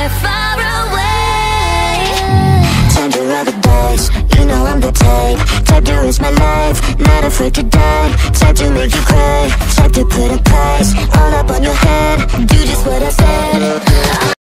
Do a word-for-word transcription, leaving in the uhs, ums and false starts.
somewhere far away. Time to roll the dice, you know I'm the type. Type to risk my life, not afraid to die. Type to make you cry, type to put a price all up on your head. Do just what I said.